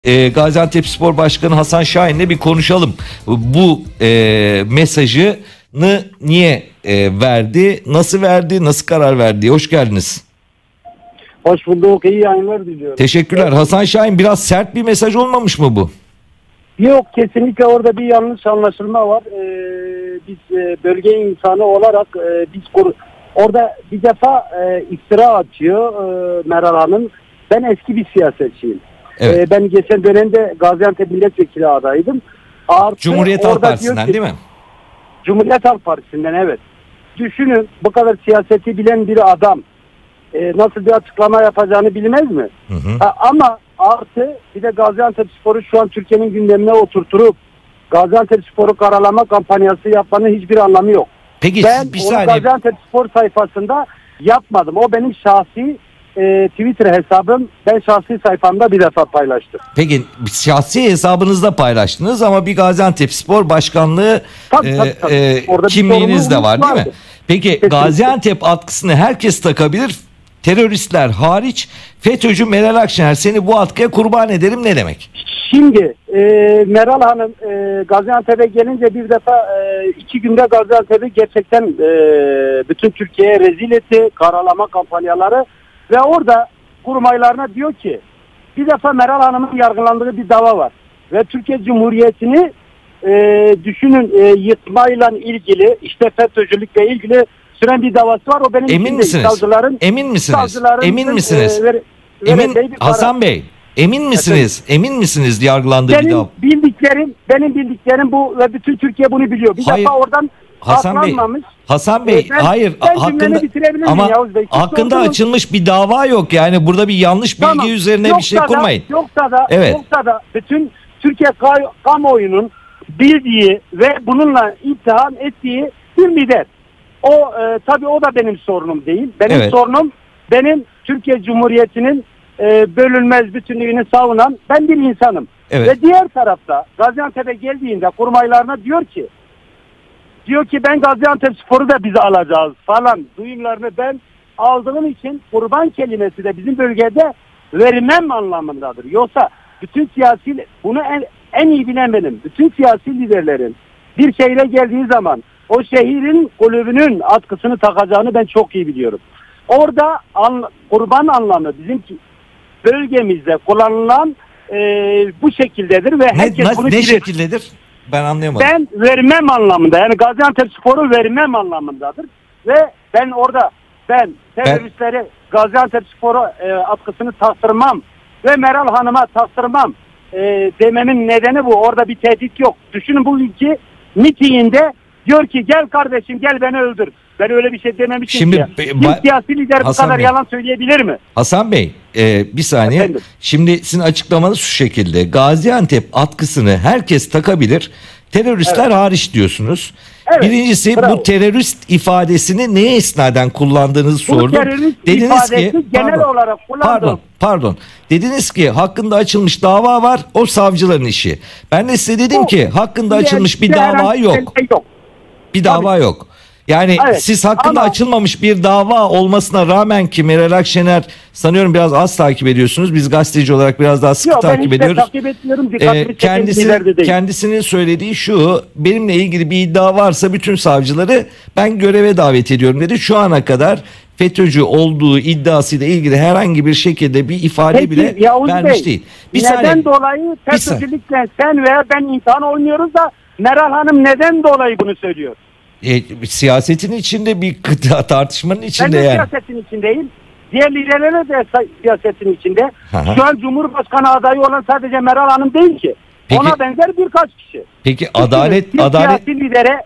Gaziantepspor Başkanı Hasan Şahin'le bir konuşalım. Bu mesajını niye verdi, nasıl verdi, nasıl karar verdi? Hoş geldiniz. Hoş bulduk. İyi yayınlar diliyorum. Teşekkürler. Hasan Şahin, biraz sert bir mesaj olmamış mı bu? Yok, kesinlikle orada bir yanlış anlaşılma var. Biz bölge insanı olarak orada bir defa iftira atıyor Meral Hanım. Ben eski bir siyasetçiyim. Evet. Ben geçen dönemde Gaziantep milletvekili adayıydım. Cumhuriyet Halk Partisi'nden değil mi? Cumhuriyet Halk Partisi'nden, evet. Düşünün, bu kadar siyaseti bilen bir adam nasıl bir açıklama yapacağını bilmez mi? Hı hı. Ama artı bir de Gaziantepspor'u şu an Türkiye'nin gündemine oturtup Gaziantepspor'u karalama kampanyası yapmanın hiçbir anlamı yok. Peki Ben bir onu saniye. Gaziantepspor sayfasında yapmadım. O benim şahsi Twitter hesabım. Ben şahsi sayfamda bir defa paylaştım. Peki şahsi hesabınızda paylaştınız ama bir Gaziantepspor başkanlığı Tabii. Orada kimliğiniz de var değil mi? vardı. Peki Kesinlikle. Gaziantep atkısını herkes takabilir. Teröristler hariç. FETÖ'cü Meral Akşener, seni bu atkıya kurban ederim ne demek? Şimdi Meral Hanım Gaziantep'e gelince bir defa 2 günde Gaziantep'i gerçekten bütün Türkiye'ye rezil etti. Karalama kampanyaları ve orada kurmaylarına diyor ki bir defa Meral Hanım'ın yargılandığı bir dava var. Ve Türkiye Cumhuriyeti'ni düşünün yıkmayla ilgili, işte FETÖ'cülükle ilgili süren bir davası var. O benim Emin misiniz? Emin misiniz? Emin misiniz? Hasan Bey, emin misiniz? Emin misiniz yargılandığı bir dava? Benim bildiklerim bu ve bütün Türkiye bunu biliyor. Bir Hayır. defa oradan Hasan Bey, hayır, hakkında sordunuz. açılmış bir dava yok. Yani burada bir yanlış bilgi üzerine bir şey kurmayın. Yoksa da Evet. bütün Türkiye kamuoyunun bildiği ve bununla ittiham ettiği bir lider. Tabii o da benim sorunum değil. Benim sorunum, benim Türkiye Cumhuriyeti'nin bölünmez bütünlüğünü savunan ben bir insanım. Evet. Ve diğer tarafta Gaziantep'e geldiğinde kurmaylarına diyor ki ben Gaziantepspor'u da bize alacağız falan duyumlarını ben aldığım için kurban kelimesi de bizim bölgede vermem anlamındadır. Yoksa bütün siyasi, bunu en iyi bilen benim, bütün siyasi liderlerin bir şehre geldiği zaman o şehrin kulübünün atkısını takacağını ben çok iyi biliyorum. Orada kurban anlamı bizim bölgemizde kullanılan bu şekildedir ve herkes bunu bilir. Ne şekildedir? Ben anlayamadım. Ben vermem anlamında, yani Gaziantepspor'u vermem anlamındadır ve ben teröristleri Gaziantepspor'u atkısını taktırmam ve Meral Hanım'a taktırmam dememin nedeni bu. Orada bir tehdit yok. Düşünün, bugünkü mitinginde diyor ki gel kardeşim gel beni öldür. Ben öyle bir şey dememişim. Şimdi bir siyasi lider bu kadar yalan söyleyebilir mi? Hasan Bey, bir saniye. Efendim? Şimdi sizin açıklamanız şu şekilde. Gaziantep atkısını herkes takabilir. Teröristler hariç diyorsunuz. Evet, Birincisi bravo. bu terörist ifadesini neye isnaden kullandığınızı sordum. Terörist ifadesi genel olarak kullandım. Pardon. Dediniz ki hakkında açılmış dava var, o savcıların işi. Ben de size dedim ki hakkında açılmış bir dava yok. Bir dava yok. Yani siz hakkında açılmamış bir dava olmasına rağmen ki Meral Akşener sanıyorum biraz az takip ediyorsunuz. Biz gazeteci olarak biraz daha sıkı takip ediyoruz. Takip etmiyorum. Kendisinin söylediği şu: benimle ilgili bir iddia varsa bütün savcıları ben göreve davet ediyorum dedi. Şu ana kadar FETÖ'cü olduğu iddiasıyla ilgili herhangi bir şekilde bir ifade bile vermiş değil. Neden dolayı FETÖ'cülükle sen veya ben imtihan oynuyoruz da Meral Hanım neden dolayı bunu söylüyor? Siyasetin içinde bir tartışmanın içinde ben de yani. Siyasetin içindeyim. Diğer liderler de siyasetin içinde. Aha. Şu an Cumhurbaşkanı adayı olan sadece Meral Hanım değil ki. Peki, ona benzer birkaç kişi. Peki siyasi lidere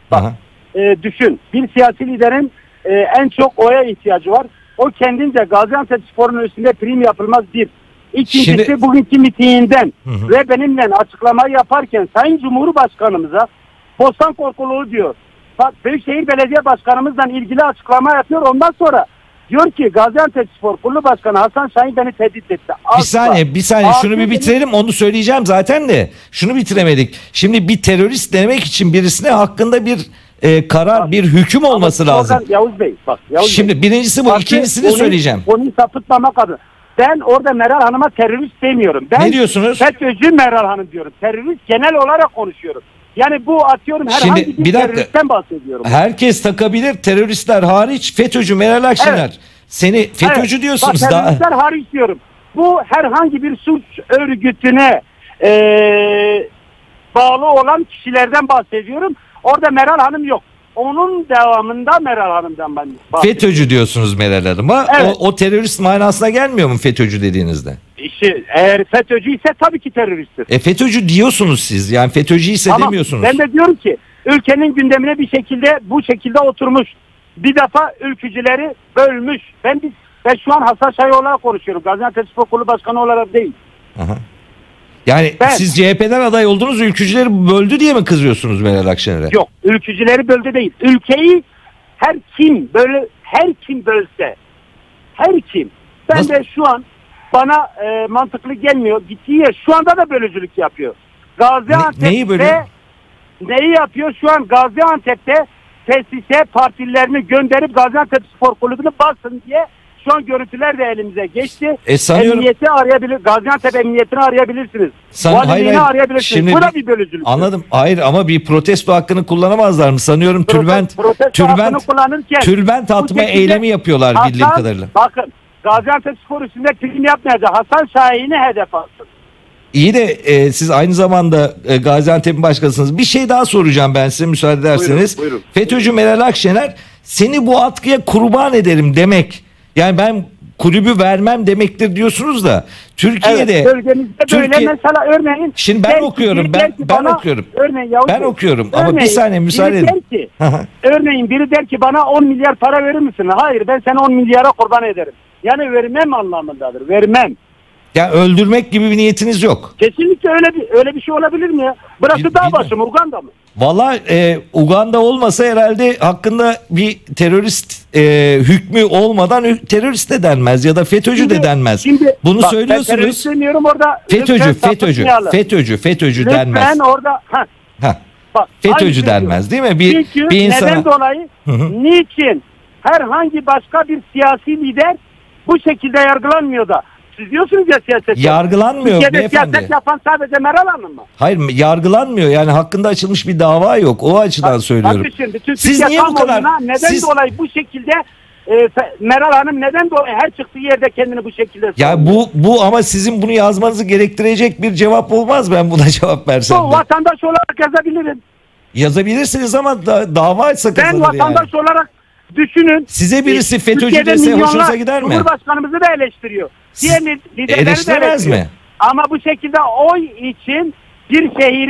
düşün. Bir siyasi liderin en çok oya ihtiyacı var. O kendince Gaziantepspor'un üstünde prim yapılmaz bir. İkincisi bugünkü mitinginden ve benimle açıklamayı yaparken Sayın Cumhurbaşkanımıza Bostan Korkuluğu diyor. Büyükşehir Belediye Başkanımızla ilgili açıklama yapıyor. Ondan sonra diyor ki Gaziantepspor Kurulu Başkanı Hasan Şahin beni tehdit etti. Bir saniye şunu bir bitirelim, onu söyleyeceğim zaten de şunu bitiremedik. Şimdi bir terörist demek için birisine hakkında bir karar, bir hüküm olması lazım. Yavuz Bey, Şimdi birincisi bu, ikincisini söyleyeceğim. Konuyu sapıtmamak adına. Ben orada Meral Hanım'a terörist demiyorum. Ben ne diyorsunuz? FETÖ'cü Meral Hanım diyorum. Terörist genel olarak konuşuyorum. Yani bu atıyorum herhangi bir teröristten bahsediyorum. Herkes takabilir, teröristler hariç. FETÖ'cü Meral Akşener. Evet. Seni FETÖ'cü diyorsunuz da. Teröristler hariç diyorum. Bu herhangi bir suç örgütüne bağlı olan kişilerden bahsediyorum. Orada Meral Hanım yok. Onun devamında Meral Hanım'dan ben bahsediyorum. FETÖ'cü diyorsunuz Meral Hanım'a. Evet. O terörist manasına gelmiyor mu FETÖ'cü dediğinizde? İşte eğer FETÖ'cü ise tabii ki teröristtir. FETÖ'cü diyorsunuz siz. Yani FETÖ'cü ise demiyorsunuz. Ben de diyorum ki ülkenin gündemine bu şekilde oturmuş. Bir defa ülkücüleri bölmüş. Ben şu an Hasan Şahin olarak konuşuyorum. Gaziantepspor Kulübü Başkanı olarak değil. Aha. Yani siz CHP'den aday oldunuz, ülkücüleri böldü diye mi kızıyorsunuz Meral Akşener'e? Yok, ülkücüleri böldü değil. Ülkeyi her kim bölse, her kim. Ben de şu an bana mantıklı gelmiyor. Gittiği yer şu anda da bölücülük yapıyor. Gaziantep'te neyi bölüyor? Neyi yapıyor? Şu an Gaziantep'te tesise partililerini gönderip Gaziantepspor Kulübü'nü basın diye şu an görüntüler de elimize geçti. Emniyeti arayabilir, Gaziantep Emniyetini arayabilirsiniz. Valiliğini arayabilirsiniz. Şimdi bu da bir bölücülük. Anladım. Hayır ama bir protesto hakkını kullanamazlar mı? Sanıyorum tülbent atma eylemi yapıyorlar bildiğim kadarıyla. Bakın Gaziantepspor üstünde prim yapmayacak. Hasan Şahin'i hedef alsın. İyi de siz aynı zamanda Gaziantep'in başkanısınız. Bir şey daha soracağım ben size müsaade ederseniz. Buyurun. FETÖ'cü Meral Akşener seni bu atkıya kurban ederim demek. Yani ben kulübü vermem demektir diyorsunuz da Türkiye'de evet, bölgemizde böyle mesela örneğin şimdi ben okuyorum ben okuyorum ama bir saniye müsaade edin. Örneğin biri der ki bana 10 milyar para verir misin? Hayır, ben seni 10 milyara kurban ederim. Yani vermem anlamındadır. Vermem. Ya öldürmek gibi bir niyetiniz yok. Kesinlikle öyle bir şey olabilir mi ya? Burası dağ başı mı, Uganda mı? Valla Uganda olmasa herhalde hakkında bir terörist hükmü olmadan terörist de denmez ya da FETÖ'cü de denmez. Bunu bak, söylüyorsunuz. Orada FETÖ'cü denmez. Ben orada bak, FETÖ'cü denmez değil mi? Bir insana... Neden dolayı? Niçin herhangi başka bir siyasi lider bu şekilde yargılanmıyor da? Siz diyorsunuz ya siyaset. Yargılanmıyor beyefendi. Siyaset yapan sadece Meral Hanım mı? Hayır, yargılanmıyor. Yani hakkında açılmış bir dava yok. O açıdan söylüyorum. Siz niye bu kadar... Neden dolayı bu şekilde Meral Hanım neden dolayı her çıktığı yerde kendini bu şekilde ya bu ama sizin bunu yazmanızı gerektirecek bir cevap olmaz, ben buna cevap versem de. Vatandaş olarak yazabilirim. Yazabilirsiniz ama dava açsa kazanır yani. Ben vatandaş olarak düşünün. Size birisi FETÖ'cü dese hoşunuza gider mi? Cumhurbaşkanımızı da eleştiriyor. Diğer liderleri de eleştiriyor. Mi? Ama bu şekilde oy için bir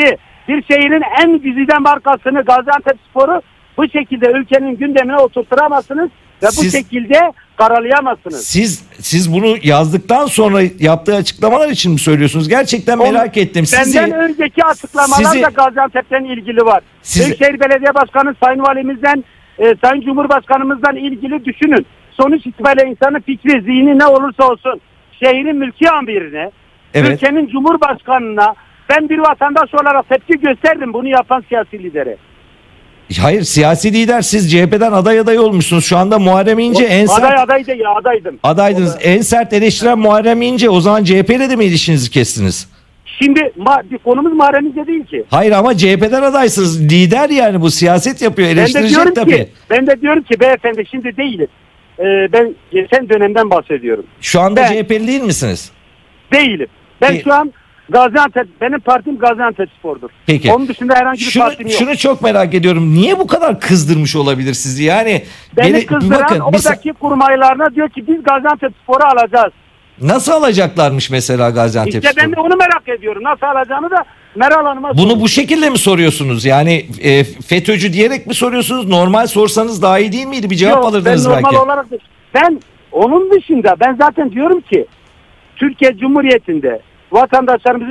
şehrin en güzide markasını Gaziantepspor'u bu şekilde ülkenin gündemine oturturamazsınız ve bu şekilde karalayamazsınız. Siz bunu yazdıktan sonra yaptığı açıklamalar için mi söylüyorsunuz? Gerçekten merak ettim. Benden önceki açıklamalar da Gaziantep'ten ilgili var. Büyükşehir Belediye Başkanı Sayın Valimizden, Sayın Cumhurbaşkanımızdan ilgili düşünün. Sonuç itibariyle insanın fikri, zihni ne olursa olsun şehrin mülki amirine, ülkenin Cumhurbaşkanına ben bir vatandaş olarak tepki gösterdim bunu yapan siyasi lidere. Hayır, siyasi lider, siz CHP'den aday olmuşsunuz. Şu anda Muharrem İnce en sert... Adaydım. Adaydınız. En sert eleştiren Muharrem İnce. O zaman CHP'yle de mi ilişkinizi kestiniz? Şimdi konumuz Muharrem İnce değil ki. Hayır ama CHP'den adaysınız. Lider yani, bu siyaset yapıyor. Eleştirecek tabii. Ben de diyorum ki beyefendi şimdi değilim. Ben geçen dönemden bahsediyorum. Şu anda CHP'li değil misiniz? Değilim. Şu an benim partim Gaziantepspor'dur. Peki. Onun dışında herhangi bir partim yok. Şunu çok merak ediyorum. Niye bu kadar kızdırmış olabilir sizi? Yani beni kızdıran oradaki kurmaylarına diyor ki biz Gaziantepspor'u alacağız. Nasıl alacaklarmış mesela Gaziantepspor'u? İşte ben de onu merak ediyorum. Nasıl alacağını da Meral Hanım'a bunu bu şekilde mi soruyorsunuz? Yani FETÖ'cü diyerek mi soruyorsunuz? Normal sorsanız daha iyi değil miydi? Bir cevap alırdınız belki. Normal olarak ben onun dışında zaten diyorum ki Türkiye Cumhuriyeti'nde vatandaşlarımızın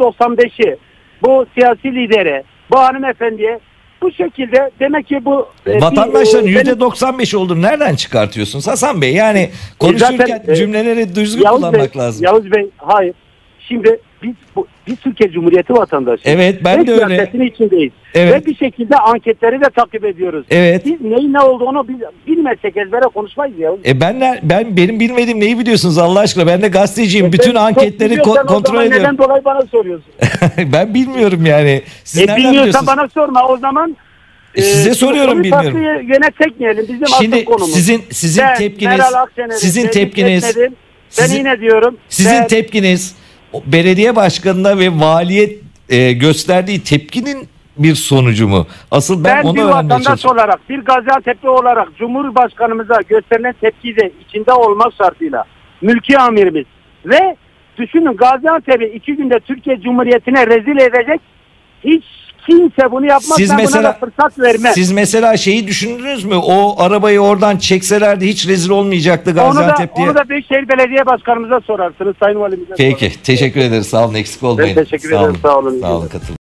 %95'i bu siyasi lidere, bu hanımefendiye bu şekilde demek ki bu... Vatandaşların %95 olduğunu nereden çıkartıyorsunuz Hasan Bey? Yani konuşurken cümleleri düzgün kullanmak lazım. Yavuz Bey, hayır. Şimdi biz Türkiye Cumhuriyeti vatandaşı. Evet, ben de öyle. Siyasetin içindeyiz. Evet. Ve bir şekilde anketleri de takip ediyoruz. Evet. Biz neyin ne olduğunu bilmezsek ezbere konuşmayız ya. Benim bilmediğim neyi biliyorsunuz Allah aşkına? Ben de gazeteciyim. Bütün anketleri kontrol ediyorum. Neden dolayı bana soruyorsun? Ben bilmiyorum yani. Siz nereden bilmiyorsan biliyorsunuz? bana sorma. O zaman size soruyorum, bilmiyorum. Yine çekmeyelim. Bizim Şimdi asıl konumuz. sizin tepkiniz Ben yine diyorum. Sizin tepkiniz belediye başkanına ve valiye gösterdiği tepkinin bir sonucu mu? Asıl ben onu bir öğrenmeye vatandaş çalışıyorum. olarak, bir Gaziantep'li olarak Cumhurbaşkanımıza gösterilen tepkiyi de içinde olmak şartıyla mülki amirimiz ve düşünün Gaziantep'i 2 günde Türkiye Cumhuriyeti'ne rezil edecek hiç kimse bunu yapmaz. Buna da fırsat vermez. Siz mesela şeyi düşündünüz mü? O arabayı oradan çekselerdi hiç rezil olmayacaktı Gaziantep diye. Onu da Büyükşehir Belediye Başkanımıza sorarsınız. Sayın Valimize Peki. Teşekkür ederiz. Sağ olun. Eksik olmayın. Ben teşekkür ederim. Sağ olun. Sağ olun. Katılın.